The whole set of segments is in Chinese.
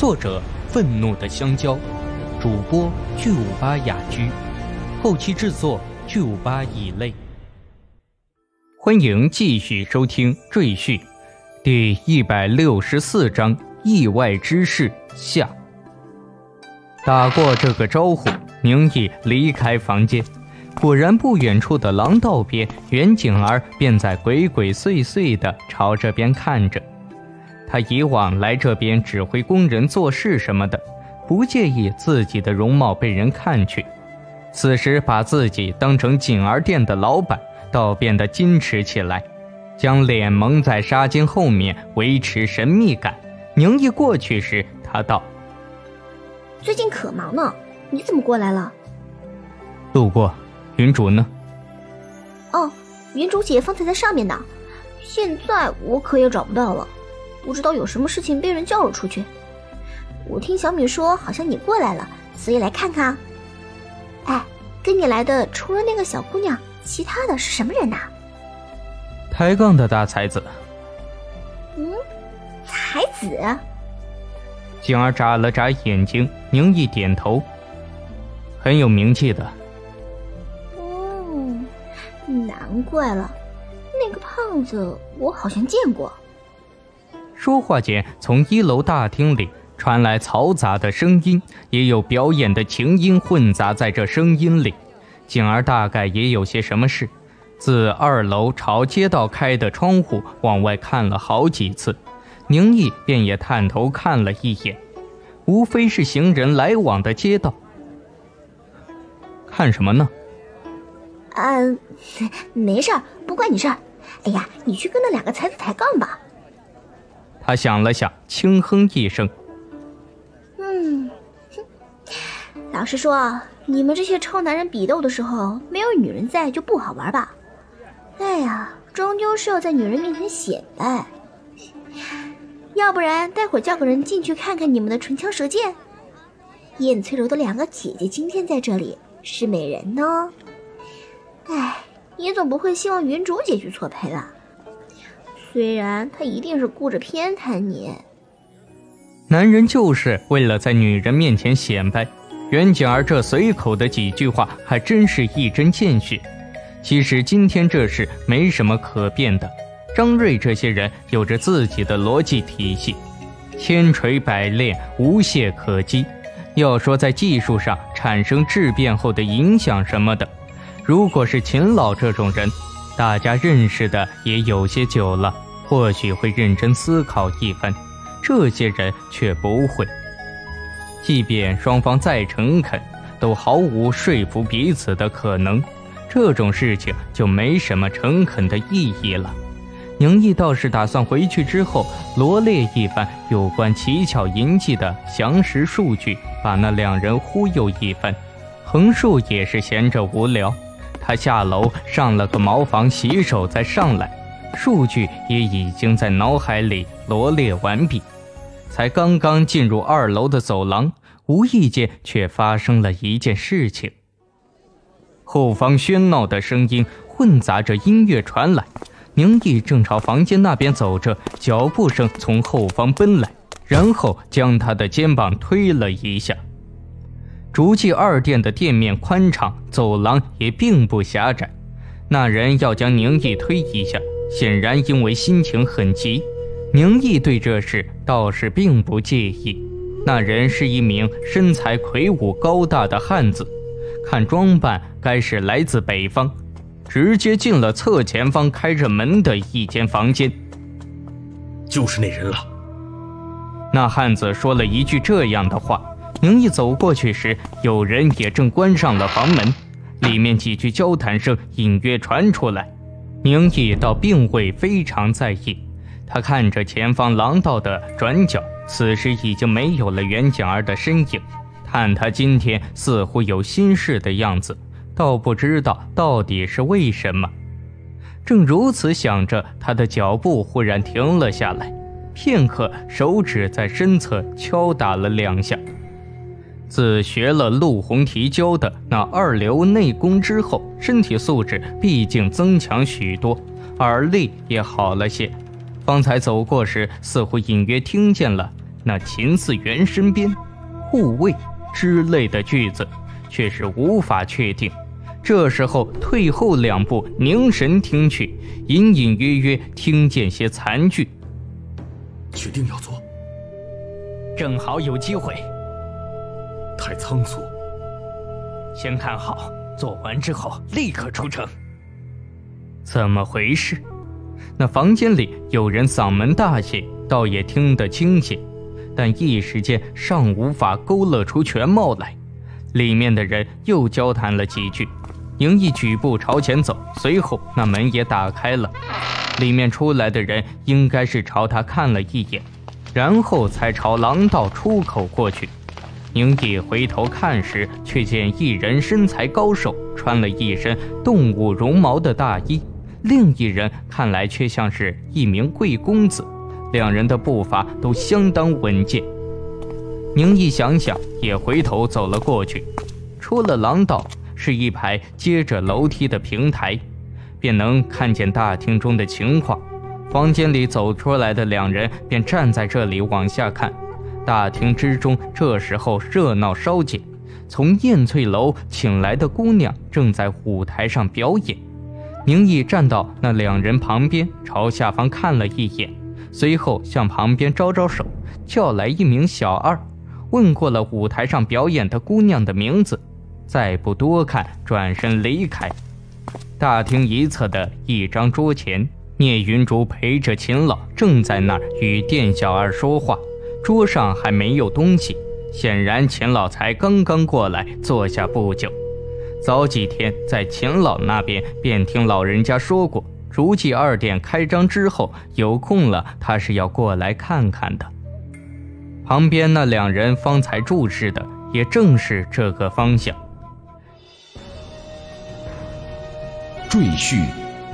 作者愤怒的香蕉，主播巨五八雅居，后期制作巨五八乙类。欢迎继续收听赘婿第164章意外之事下。打过这个招呼，宁毅离开房间，果然不远处的廊道边，袁景儿便在鬼鬼祟祟地朝这边看着。他以往来这边指挥工人做事什么的，不介意自己的容貌被人看去，此时把自己当成景儿店的老板，倒变得矜持起来，将脸蒙在纱巾后面维持神秘感。宁毅过去时，他道： 最近可忙呢，你怎么过来了？ 路过，云竹呢？ 哦，云竹姐方才在上面呢，现在我可也找不到了，不知道有什么事情被人叫了出去。我听小米说好像你过来了，所以来看看。哎，跟你来的除了那个小姑娘，其他的是什么人呐？ 抬杠的大才子。 才子？ 景儿眨了眨眼睛，宁毅点头。很有名气的。 难怪了，那个胖子我好像见过。 说话间，从1楼大厅里传来嘈杂的声音，也有表演的琴音混杂在这声音里。景儿大概也有些什么事，自2楼朝街道开的窗户往外看了好几次，宁毅便也探头看了一眼，无非是行人来往的街道。看什么呢？ 没事儿，不关你事儿。哎呀，你去跟那2个才子抬杠吧。 他想了想，轻哼一声。 老实说，你们这些臭男人比斗的时候，没有女人在就不好玩吧？哎呀，终究是要在女人面前显摆。要不然待会儿叫个人进去看看你们的唇枪舌剑。燕翠柔的2个姐姐今天在这里，是美人呢。哎，你总不会希望云竹姐去错配吧？虽然她一定是顾着偏袒你。 男人就是为了在女人面前显摆，袁景儿这随口的几句话还真是一针见血。其实今天这事没什么可辩的，张瑞这些人有着自己的逻辑体系，千锤百炼，无懈可击。要说在技术上产生质变后的影响什么的，如果是秦老这种人，大家认识的也有些久了，或许会认真思考一番，这些人却不会。即便双方再诚恳，都毫无说服彼此的可能，这种事情就没什么诚恳的意义了。宁毅倒是打算回去之后罗列一番有关奇巧银器的详实数据，把那2人忽悠一番。横竖也是闲着无聊，他下楼上了个茅房洗手再上来，数据也已经在脑海里罗列完毕。才刚刚进入2楼的走廊，无意间却发生了一件事情。后方喧闹的声音混杂着音乐传来，宁毅正朝房间那边走着，脚步声从后方奔来，然后将他的肩膀推了一下。竹记2店的店面宽敞，走廊也并不狭窄，那人要将宁毅推一下，显然因为心情很急。宁毅对这事倒是并不介意，那人是一名身材魁梧高大的汉子，看装扮该是来自北方，直接进了侧前方开着门的一间房间。 就是那人了。 那汉子说了一句这样的话，宁毅走过去时，有人也正关上了房门，里面几句交谈声隐约传出来。宁毅倒并未非常在意，他看着前方廊道的转角，此时已经没有了袁景儿的身影，看他今天似乎有心事的样子，倒不知道到底是为什么。正如此想着，他的脚步忽然停了下来，片刻，手指在身侧敲打了2下。自学了陆红提教的那2流内功之后，身体素质毕竟增强许多，耳力也好了些。方才走过时，似乎隐约听见了那秦嗣源身边护卫之类的句子却是无法确定。这时候退后2步，凝神听去，隐隐约约听见些残句。 确定要做？ 正好有机会。 太仓促。 先看好，做完之后立刻出城。怎么回事？那房间里有人嗓门大些，倒也听得清些，但一时间尚无法勾勒出全貌来。里面的人又交谈了几句，宁毅举步朝前走，随后那门也打开了，里面出来的人应该是朝他看了一眼，然后才朝廊道出口过去。宁毅回头看时，却见一人身材高瘦，穿了一身动物绒毛的大衣，另一人看来却像是一名贵公子，两人的步伐都相当稳健。宁毅想想，也回头走了过去。出了廊道，是一排接着楼梯的平台，便能看见大厅中的情况。房间里走出来的两人便站在这里往下看。大厅之中这时候热闹稍减，从燕翠楼请来的姑娘正在舞台上表演。宁毅站到那两人旁边，朝下方看了一眼，随后向旁边招招手，叫来一名小二，问过了舞台上表演的姑娘的名字，再不多看，转身离开。大厅一侧的一张桌前，聂云竹陪着秦老正在那儿与店小二说话，桌上还没有东西，显然秦老才刚刚过来坐下不久。早几天在秦老那边便听老人家说过，如记二店开张之后有空了，他是要过来看看的。旁边那两人方才注视的也正是这个方向。 赘婿。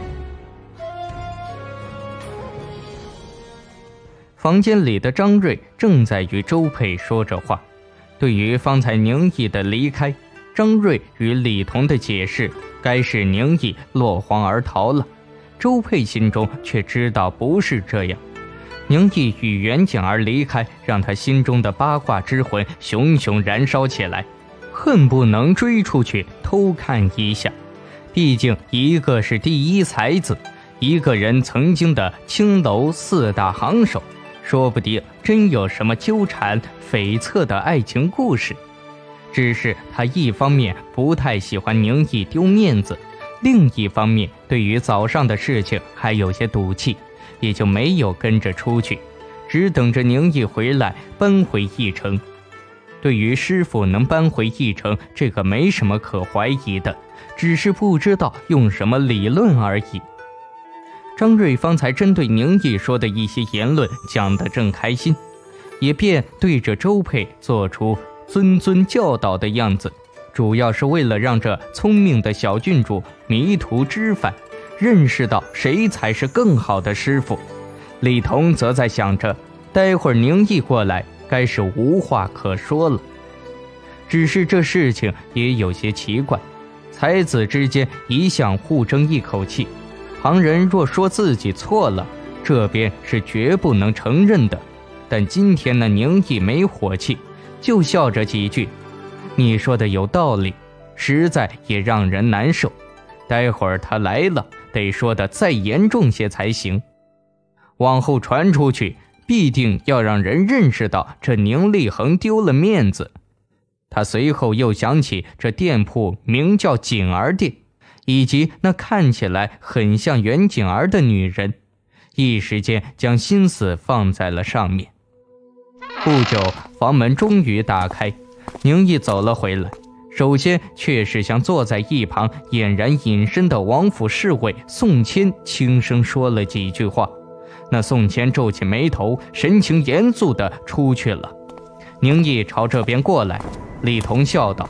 房间里的张瑞正在与周佩说着话。对于方才宁毅的离开，张瑞与李彤的解释该是宁毅落荒而逃了，周佩心中却知道不是这样。宁毅与袁景儿离开，让他心中的八卦之魂熊熊燃烧起来，恨不能追出去偷看一下。毕竟一个是第一才子，一个人曾经的青楼4大行首，说不定真有什么纠缠悱恻的爱情故事。只是他一方面不太喜欢宁毅丢面子，另一方面对于早上的事情还有些赌气，也就没有跟着出去，只等着宁毅回来搬回驿城。对于师傅能搬回驿城，这个没什么可怀疑的，只是不知道用什么理论而已。张瑞方才针对宁毅说的一些言论讲得正开心，也便对着周佩做出谆谆教导的样子，主要是为了让这聪明的小郡主迷途知返，认识到谁才是更好的师傅。李彤则在想着，待会儿宁毅过来该是无话可说了。只是这事情也有些奇怪，才子之间一向互争一口气，旁人若说自己错了，这边是绝不能承认的。但今天那宁毅没火气，就笑着几句，你说的有道理，实在也让人难受。待会儿他来了，得说的再严重些才行。往后传出去，必定要让人认识到这宁立恒丢了面子。他随后又想起这店铺名叫景儿店，以及那看起来很像袁景儿的女人，一时间将心思放在了上面。不久，房门终于打开，宁毅走了回来，首先却是向坐在一旁俨然隐身的王府侍卫宋谦轻声说了几句话。那宋谦皱起眉头，神情严肃地出去了。宁毅朝这边过来，李彤笑道：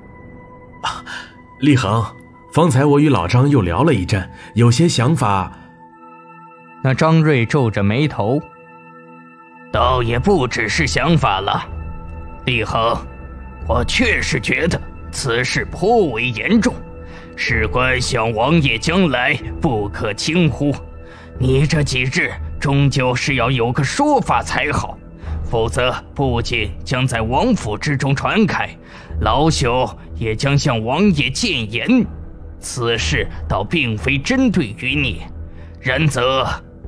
立恒，方才我与老张又聊了一阵，有些想法。 那张瑞皱着眉头：倒也不只是想法了，立恒，我确实觉得此事颇为严重，事关小王爷将来，不可轻忽。你这几日终究是要有个说法才好， 否则不仅将在王府之中传开，老朽也将向王爷谏言。此事倒并非针对于你，然则……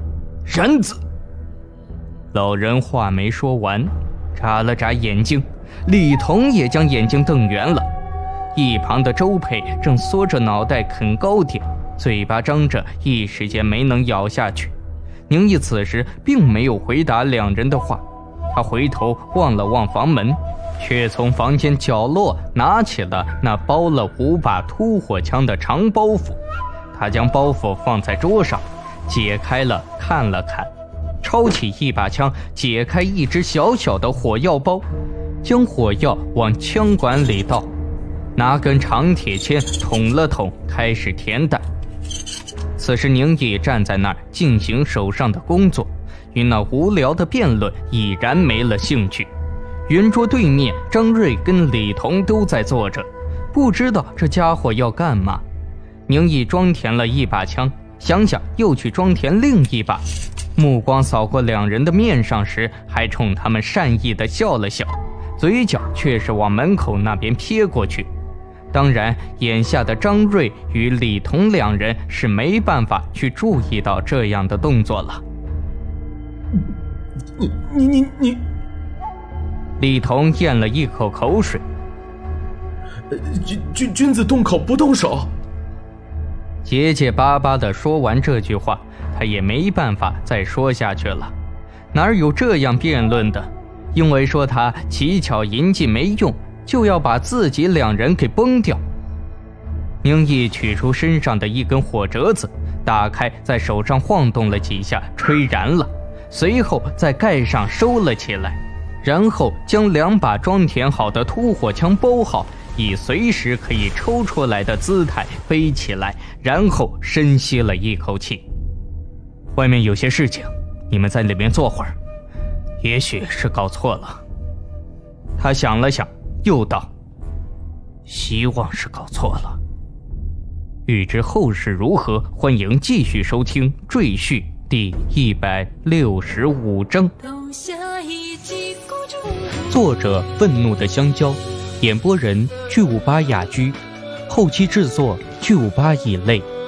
老人话没说完，眨了眨眼睛，李彤也将眼睛瞪圆了。一旁的周佩正缩着脑袋啃糕点，嘴巴张着，一时间没能咬下去。宁毅此时并没有回答两人的话，他回头望了望房门，却从房间角落拿起了那包了5把突火枪的长包袱。他将包袱放在桌上，解开了看了看，抄起一把枪，解开一只小小的火药包，将火药往枪管里倒，拿根长铁签捅了捅，开始填弹。此时宁毅站在那儿进行手上的工作，与那无聊的辩论已然没了兴趣。圆桌对面，张瑞跟李彤都在坐着，不知道这家伙要干嘛。宁毅装填了一把枪，想想又去装填另一把，目光扫过两人的面上时，还冲他们善意地笑了笑，嘴角却是往门口那边瞥过去。当然，眼下的张瑞与李彤两人是没办法去注意到这样的动作了。 你， 李彤咽了一口口水。 君子动口不动手。 结结巴巴地说完这句话，他也没办法再说下去了。哪有这样辩论的？因为说他奇巧银技没用，就要把自己两人给崩掉。宁毅取出身上的一根火折子，打开，在手上晃动了几下，吹燃了，随后在盖上收了起来，然后将2把装填好的突火枪包好，以随时可以抽出来的姿态背起来，然后深吸了一口气。外面有些事情，你们在里面坐会儿，也许是搞错了。他想了想，又道：希望是搞错了。欲知后事如何，欢迎继续收听《赘婿》第165章。作者：愤怒的香蕉，演播人：巨58雅居，后期制作：巨58以类。